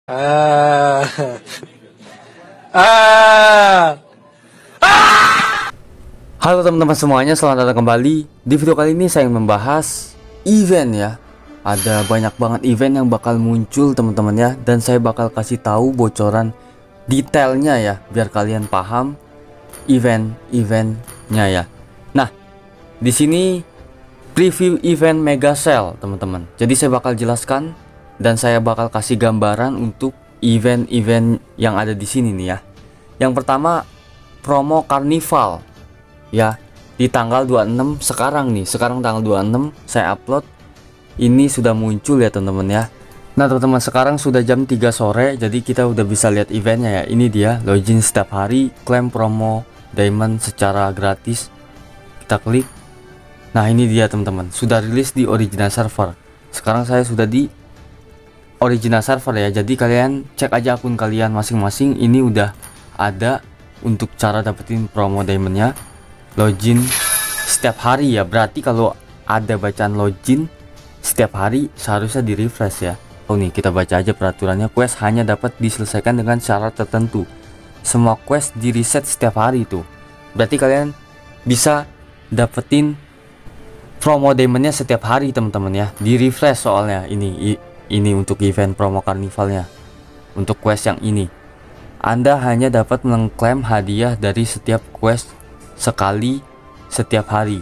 Ah. Ah. Halo teman-teman semuanya, selamat datang kembali. Di video kali ini saya ingin membahas event ya. Ada banyak banget event yang bakal muncul teman-teman ya, dan saya bakal kasih tahu bocoran detailnya ya, biar kalian paham event-eventnya ya. Nah, di sini preview event Mega Sale teman-teman. Jadi saya bakal jelaskan dan saya bakal kasih gambaran untuk event-event yang ada di sini nih ya. Yang pertama, promo Carnival ya, di tanggal 26 sekarang nih. Sekarang tanggal 26 saya upload. Ini sudah muncul ya teman-teman ya. Nah teman-teman, sekarang sudah jam 3 sore. Jadi kita udah bisa lihat eventnya ya. Ini dia, login setiap hari, klaim promo diamond secara gratis. Kita klik. Nah ini dia teman-teman, sudah rilis di original server. Sekarang saya sudah di original server ya. Jadi kalian cek aja akun kalian masing-masing. Ini udah ada untuk cara dapetin promo diamondnya. Login setiap hari ya, berarti kalau ada bacaan login setiap hari seharusnya di refresh ya. Oh nih, kita baca aja peraturannya. Quest hanya dapat diselesaikan dengan syarat tertentu. Semua quest di reset setiap hari itu. Berarti kalian bisa dapetin promo diamondnya setiap hari teman-teman ya. Di refresh soalnya ini untuk event promo karnivalnya. Untuk quest yang ini, Anda hanya dapat mengklaim hadiah dari setiap quest sekali setiap hari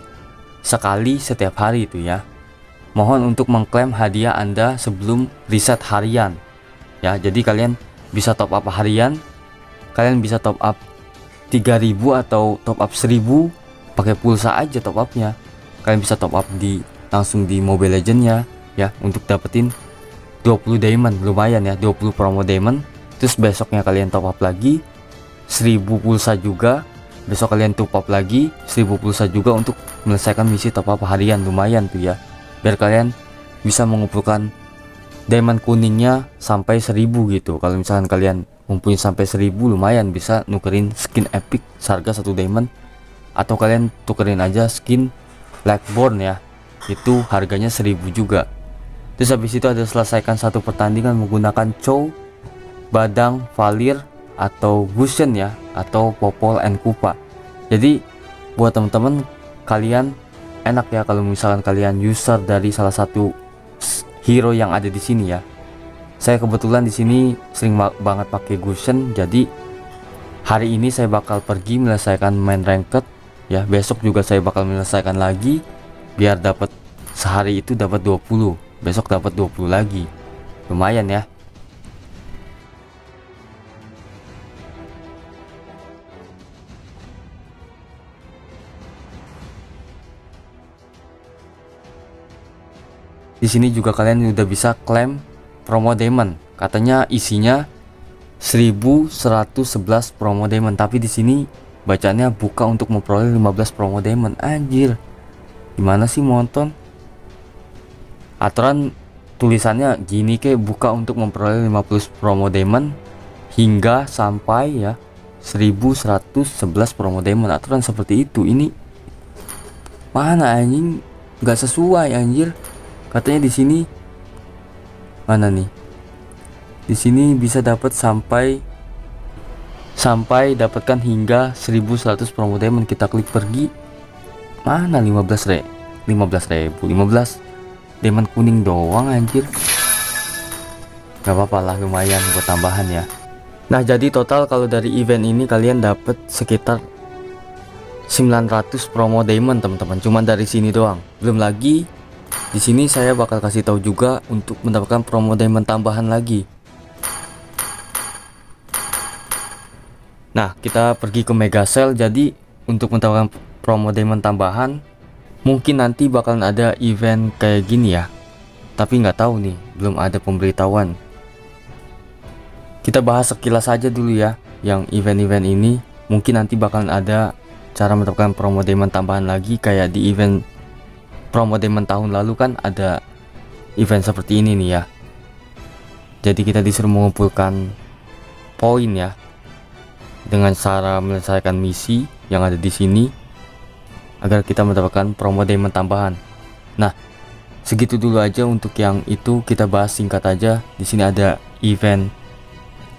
itu ya. Mohon untuk mengklaim hadiah Anda sebelum reset harian ya. Jadi kalian bisa top up harian, kalian bisa top up 3000 atau top up 1000 pakai pulsa aja top upnya. Kalian bisa top up langsung di Mobile Legends ya untuk dapetin 20 diamond, lumayan ya, 20 promo diamond. Terus besoknya kalian top up lagi 1000 pulsa juga. Besok kalian top up lagi 1000 pulsa juga untuk menyelesaikan misi top up harian. Lumayan tuh ya, biar kalian bisa mengumpulkan diamond kuningnya sampai 1000 gitu. Kalau misalkan kalian ngumpulin sampai 1000, lumayan bisa nukerin skin epic seharga 1 diamond. Atau kalian tukerin aja skin Blackborn ya, itu harganya 1000 juga. Terus habis itu ada selesaikan satu pertandingan menggunakan Chow, Badang, Valir, atau Gusion ya, atau Popol and Kupa. Jadi buat teman-teman kalian enak ya kalau misalkan kalian user dari salah satu hero yang ada di sini ya. Saya kebetulan di sini sering banget pakai Gusion, jadi hari ini saya bakal pergi menyelesaikan main ranked ya. Besok juga saya bakal menyelesaikan lagi biar dapat sehari itu dapat 20, besok dapat 20 lagi. Lumayan ya. Di sini juga kalian udah bisa klaim promo diamond. Katanya isinya 1111 promo diamond, tapi di sini bacanya buka untuk memperoleh 15 promo diamond. Anjir, gimana sih monton? Aturan tulisannya gini, kayak buka untuk memperoleh 50 promo diamond hingga sampai ya 1111 promo diamond. Aturan seperti itu. Ini mana anjing, nggak sesuai anjir. Katanya di sini mana nih? Di sini bisa dapat sampai dapatkan hingga 1100 promo diamond. Kita klik pergi. Mana 15 diamond kuning doang anjir. Gak apa-apa lah, lumayan buat tambahan ya. Nah jadi total kalau dari event ini kalian dapat sekitar 900 promo diamond teman-teman, cuman dari sini doang. Belum lagi di sini saya bakal kasih tahu juga untuk mendapatkan promo diamond tambahan lagi. Nah kita pergi ke Mega Sale. Jadi untuk mendapatkan promo diamond tambahan mungkin nanti bakalan ada event kayak gini ya, tapi nggak tahu nih, belum ada pemberitahuan. Kita bahas sekilas aja dulu ya. Yang event-event ini mungkin nanti bakalan ada cara mendapatkan promo diamond tambahan lagi, kayak di event promo diamond tahun lalu kan ada event seperti ini nih ya. Jadi kita disuruh mengumpulkan poin ya dengan cara menyelesaikan misi yang ada di sini agar kita mendapatkan promo diamond tambahan. Nah, segitu dulu aja untuk yang itu, kita bahas singkat aja. Di sini ada event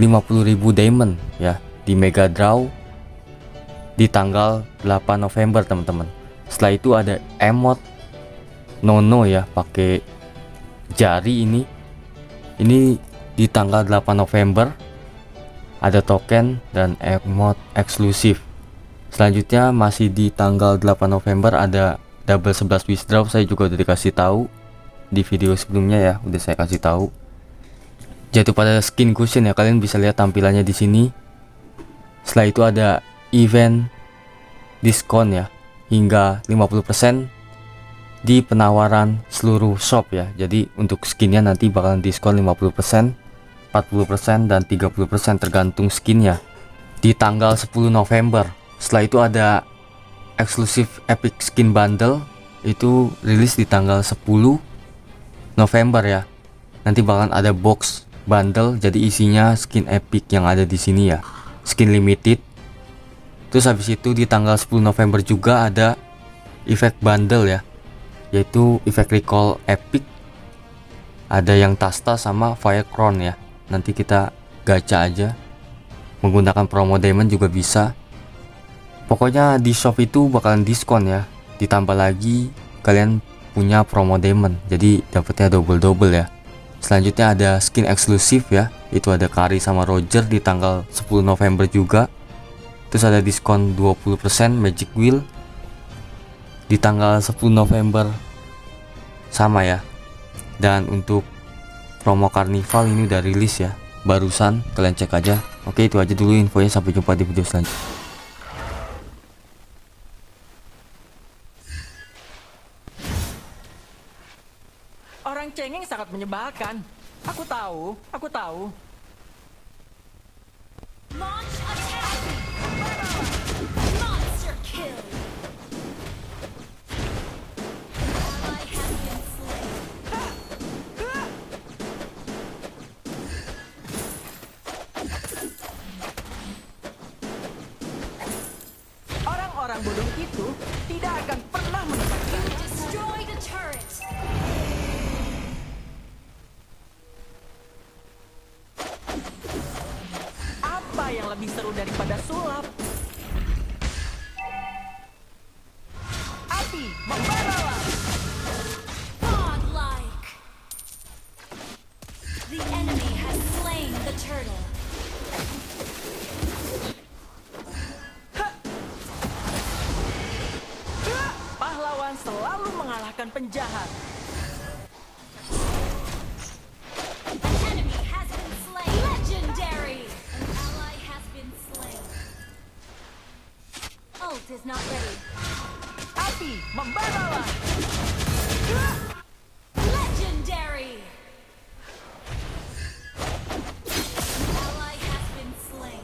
50.000 diamond ya di Mega Draw di tanggal 8 November teman-teman. Setelah itu ada emot Nono ya, pakai jari ini di tanggal 8 November ada token dan emot eksklusif. Selanjutnya masih di tanggal 8 November ada double 11 withdraw. Saya juga udah dikasih tahu di video sebelumnya ya, udah saya kasih tahu. Jatuh pada skin cushion ya, kalian bisa lihat tampilannya di sini. Setelah itu ada event diskon ya hingga 50% di penawaran seluruh shop ya. Jadi untuk skinnya nanti bakalan diskon 50%, 40% dan 30% tergantung skinnya di tanggal 10 November. Setelah itu ada eksklusif epic skin bundle, itu rilis di tanggal 10 November ya. Nanti bakalan ada box bundle, jadi isinya skin epic yang ada di sini ya, skin limited. Terus habis itu di tanggal 10 November juga ada efek bundle ya, yaitu efek recall epic. Ada yang Tasta sama Fire Crown ya. Nanti kita gacha aja, menggunakan promo diamond juga bisa. Pokoknya di shop itu bakalan diskon ya. Ditambah lagi kalian punya promo diamond, jadi dapetnya double ya. Selanjutnya ada skin eksklusif ya, itu ada Kari sama Roger di tanggal 10 November juga. Terus ada diskon 20% Magic Wheel di tanggal 10 November sama ya. Dan untuk promo Carnival ini udah rilis ya, barusan, kalian cek aja. Oke, itu aja dulu infonya, sampai jumpa di video selanjutnya. Orang cengeng sangat menyebalkan. Aku tahu, aku tahu. Launch attack! Monster kill! Ally has been slain. Orang-orang bodoh itu tidak akan pernah mendapatkan. Destroy the turret! Apa yang lebih seru daripada sulap? Api membara! Godlike! The enemy has slain the turtle. Pahlawan selalu mengalahkan penjahat. An enemy has been slain. Legendary! An ally has been slain. Ult is not ready. Api membara!